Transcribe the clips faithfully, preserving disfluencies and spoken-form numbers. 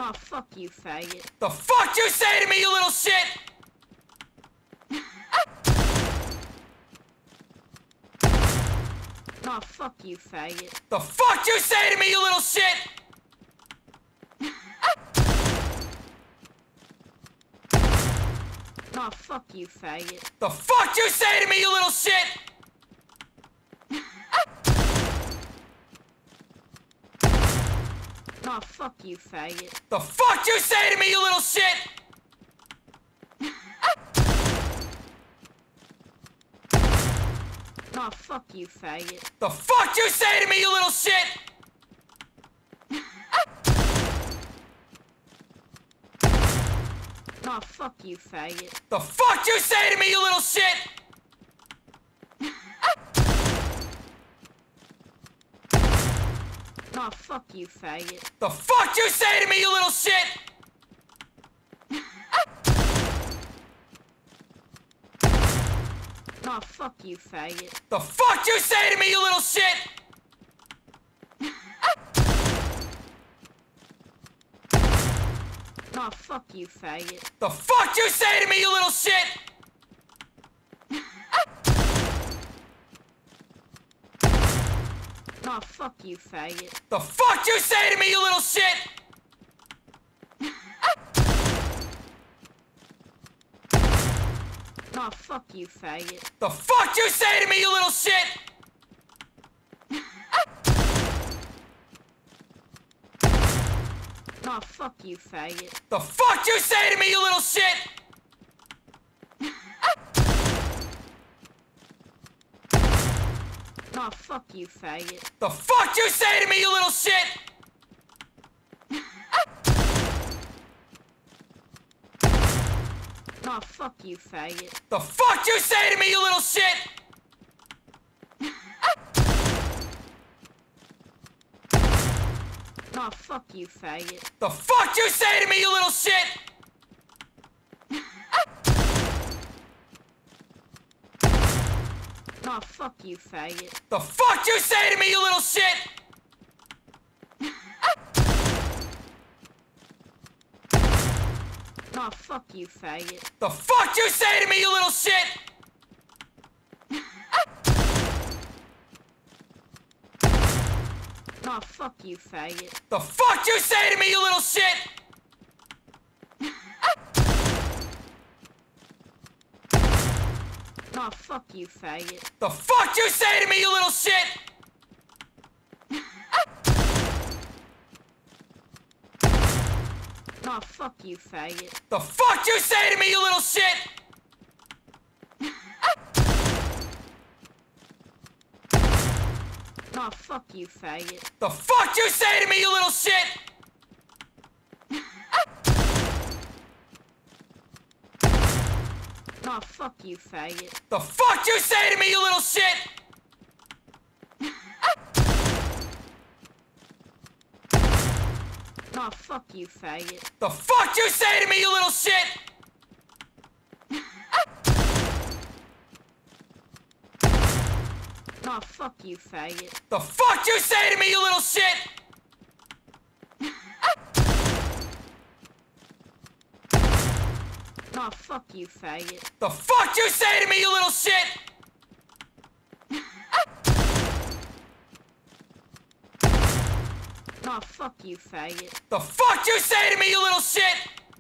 Aw, fuck you, faggot. The fuck you say to me, you little shit? Aw, fuck you, faggot. The fuck you say to me, you little shit? Aw, fuck you, faggot. The fuck you say to me, you little shit? Aw, fuck you, faggot. The fuck you say to me, you little shit? Aw, fuck you, faggot. The fuck you say to me, you little shit? Aw, fuck you, faggot. The fuck you say to me, you little shit? Aw, fuck you, faggot. The fuck you say to me, you little shit? Aw, fuck you, faggot. The fuck you say to me, you little shit? Aw, fuck you, faggot. The fuck you say to me, you little shit? Aw, fuck you, faggot. The fuck you say to me, you little shit? Aw, fuck you, faggot. The fuck you say to me, you little shit? Aw, fuck you, faggot. The fuck you say to me, you little shit? Aw, fuck you, faggot. The fuck you say to me, you little shit? Aw, fuck you, faggot. The fuck you say to me, you little shit? Aw, fuck you, faggot. The fuck you say to me, you little shit? Aw, fuck you, faggot. The fuck you say to me, you little shit? Aw, fuck you, faggot. The fuck you say to me, you little shit? Aw, fuck you, faggot. The fuck you say to me, you little shit? Aw, fuck you, faggot. The fuck you say to me, you little shit? Aw, fuck you, faggot. The fuck you say to me, you little shit? Aw, fuck you, faggot. The fuck you say to me, you little shit? Aw, fuck you, faggot. The fuck you say to me, you little shit? Aw, fuck you, faggot. The fuck you say to me, you little shit? Aw, fuck you, faggot. The fuck you say to me, you little shit? Aw, fuck you, faggot. The fuck you say to me, you little shit? Aw, fuck you, faggot. The fuck you say to me, you little shit?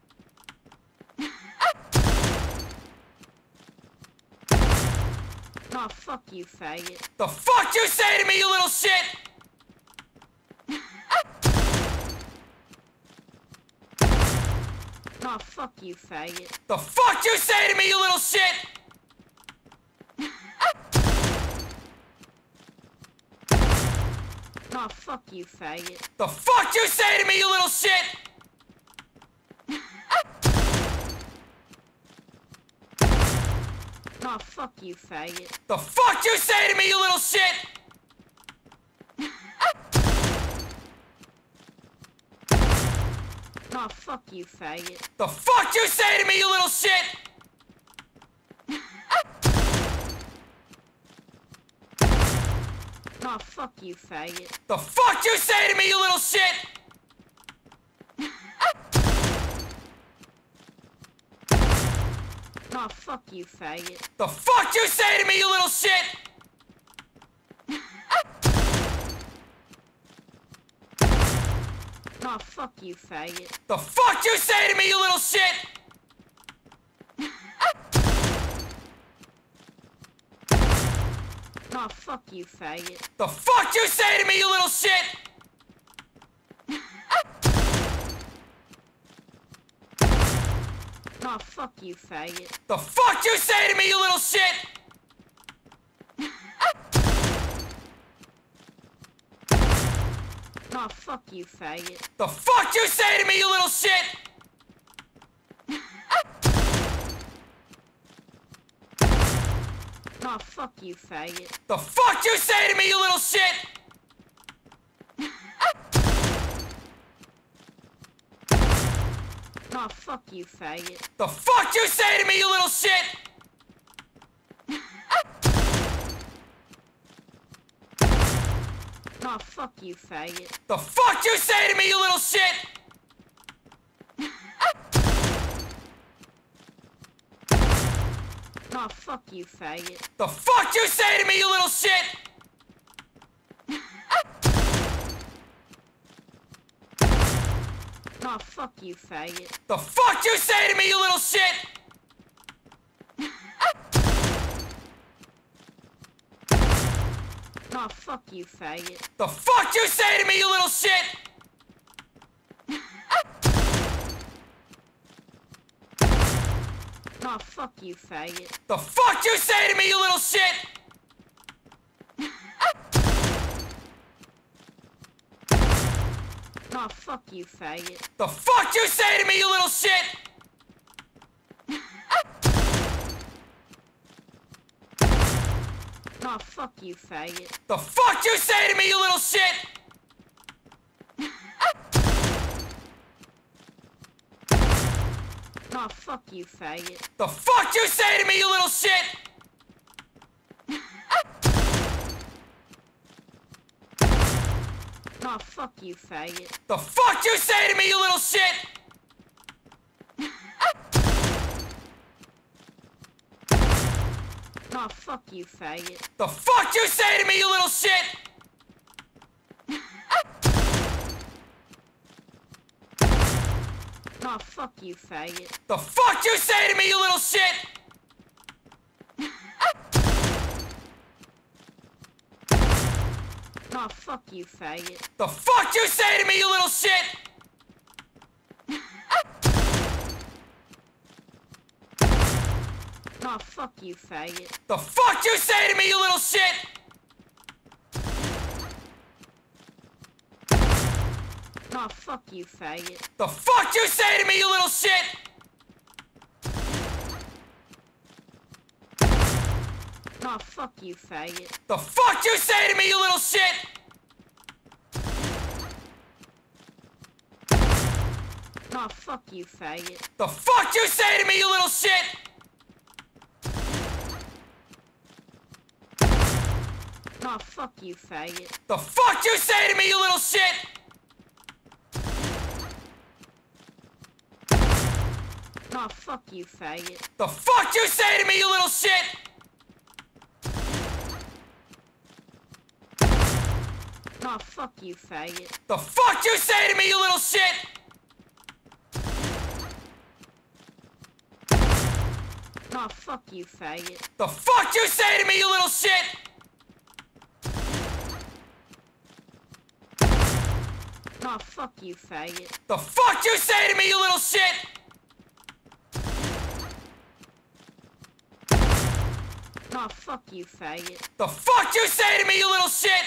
Aw, fuck you, faggot. The fuck you say to me, you little shit? Aw, fuck you, faggot. The fuck you say to me, you little shit? Aw, fuck you, faggot. The fuck you say to me, you little shit? Aw, fuck you, faggot. The fuck you say to me, you little shit? Aw, fuck you, faggot. The fuck you say to me, you little shit? Aw, fuck you, faggot. The fuck you say to me, you little shit? Aw, fuck you, faggot. The fuck you say to me, you little shit? Aw, fuck you, faggot. The fuck you say to me, you little shit? Aw, fuck you, faggot. The fuck you say to me, you little shit? Aw, fuck you, faggot. The fuck you say to me, you little shit? Aw, fuck you, faggot. The fuck you say to me, you little shit? Aw, fuck you, faggot. The fuck you say to me, you little shit? Aw, fuck you, faggot. The fuck you say to me, you little shit? Aw, fuck you, faggot. The fuck you say to me, you little shit? Aw, fuck you, faggot. The fuck you say to me, you little shit? Aw, fuck you, faggot. The fuck you say to me, you little shit? Aw, fuck you, faggot. The fuck you say to me, you little shit? Aw, fuck you, faggot. The fuck you say to me, you little shit? Aw, fuck you, faggot. The fuck you say to me, you little shit? Aw, fuck you, faggot. The fuck you say to me, you little shit? Aw, fuck you, faggot. The fuck you say to me, you little shit? Aw, fuck you, faggot. The fuck you say to me, you little shit? Aw, fuck you, faggot. The fuck you say to me, you little shit? Aw, fuck you, faggot. The fuck you say to me, you little shit? Aw, fuck you, faggot. The fuck you say to me, you little shit? Aw, fuck you, faggot. The fuck you say to me, you little shit? Aw, fuck you, faggot. The fuck you say to me, you little shit? Aw, fuck you, faggot. The fuck you say to me, you little shit? Aw, fuck you, faggot. The fuck you say to me, you little shit? Aw, fuck you, faggot. The fuck you say to me, you little shit? Aw, fuck you, faggot. The fuck you say to me, you little shit? Aw, fuck you, faggot. The fuck you say to me, you little shit? Aw, fuck you, faggot. The fuck you say to me, you little shit? Aw, fuck you, faggot. The fuck you say to me, you little shit? Aw, fuck you, faggot. The fuck you say to me, you little shit?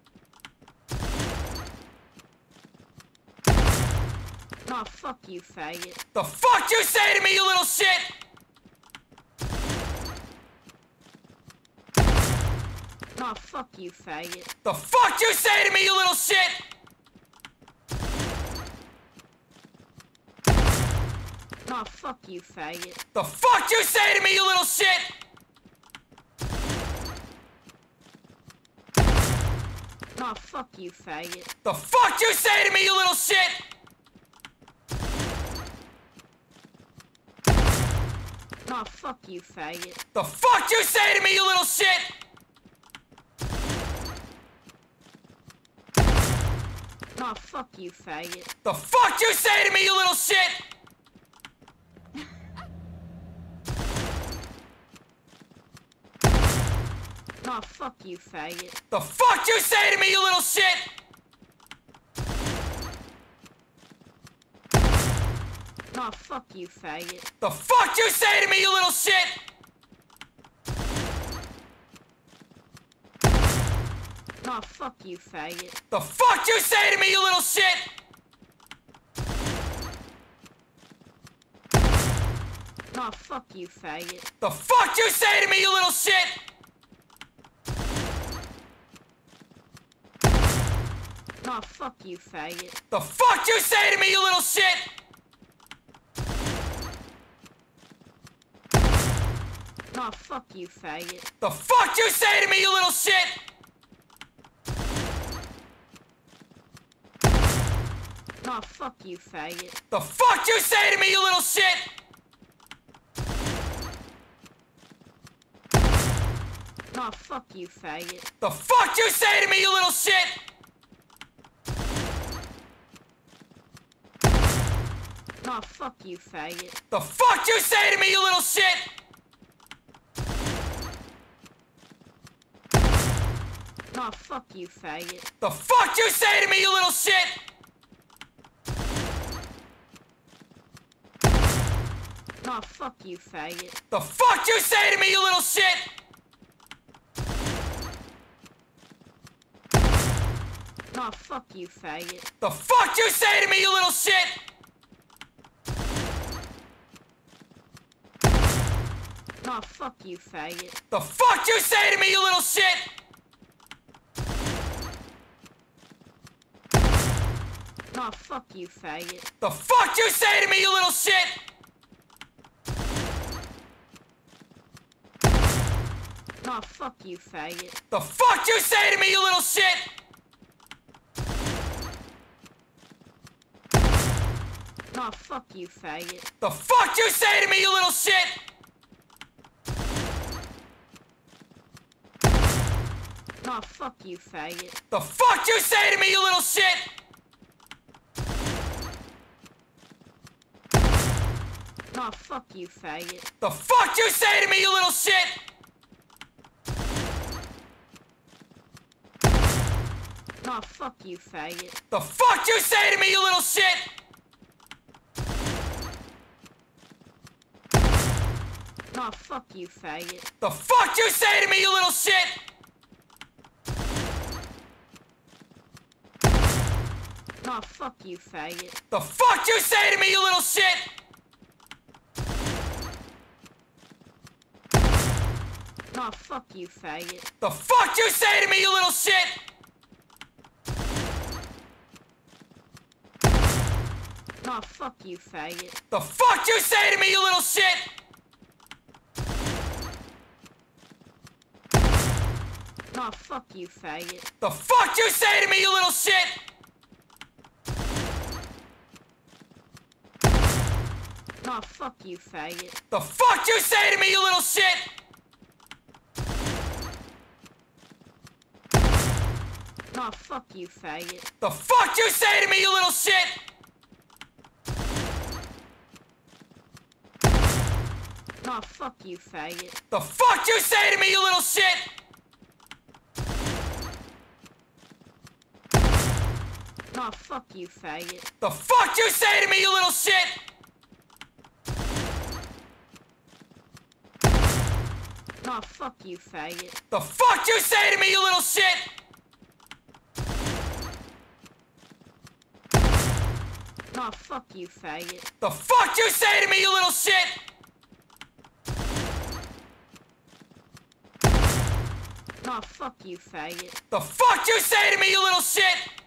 Aw, fuck you, faggot. The fuck you say to me, you little shit? Aw, fuck you, faggot. The fuck you say to me, you little shit? Aw, fuck you, faggot. The fuck you say to me, you little shit? Aw, fuck you, faggot. The fuck you say to me, you little shit? Aw, fuck you, faggot. The fuck you say to me, you little shit? Aw, fuck you, faggot. The fuck you say to me, you little shit? Aw, fuck you, faggot. The fuck you say to me, you little shit? Aw, fuck you, faggot. The fuck you say to me, you little shit? Aw, fuck you, faggot. The fuck you say to me, you little shit? Aw, fuck you, faggot. The fuck you say to me, you little shit? Aw, fuck you, faggot. The fuck you say to me, you little shit? Aw, fuck you, faggot. The fuck you say to me, you little shit? Aw, fuck you, faggot. The fuck you say to me, you little shit? Aw, fuck you, faggot. The fuck you say to me, you little shit? Aw, fuck you, faggot. The fuck you say to me, you little shit? Aw, fuck you, faggot. The fuck you say to me, you little shit? Aw, fuck you, faggot. The fuck you say to me, you little shit? Aw, fuck you, faggot. The fuck you say to me, you little shit? Aw, fuck you, faggot. The fuck you say to me, you little shit? Aw, fuck you, faggot. The fuck you say to me, you little shit? Aw, fuck you, faggot. The fuck you say to me, you little shit? Aw, fuck you, faggot. The fuck you say to me, you little shit? Aw, fuck you, faggot. The fuck you say to me, you little shit? Aw, fuck you, faggot. The fuck you say to me, you little shit? Aw, fuck you, faggot. The fuck you say to me, you little shit? Aw, fuck you, faggot. The fuck you say to me, you little shit? Aw, fuck you, faggot. The fuck you say to me, you little shit? Aw, fuck you, faggot. The fuck you say to me, you little shit? Aw, fuck you, faggot. The fuck you say to me, you little shit? Aw, fuck you, faggot. The fuck you say to me, you little shit? Aw, fuck you, faggot. The fuck you say to me, you little shit? Aw, fuck you, faggot. The fuck you say to me, you little shit? Aw, fuck you, faggot. The fuck you say to me, you little shit? Aw, fuck you, faggot. The fuck you say to me, you little shit? Aw, fuck you, faggot. The fuck you say to me, you little shit? Aw, fuck you, faggot. The fuck you say to me, you little shit? Aw, fuck you, faggot. The fuck you say to me, you little shit?